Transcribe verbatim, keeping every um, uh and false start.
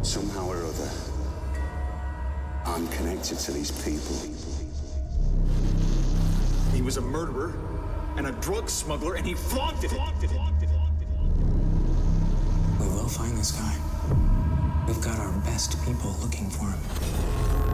Somehow or other, I'm connected to these people. He was a murderer and a drug smuggler, and he flaunted it. We will find this guy. We've got our best people looking for him.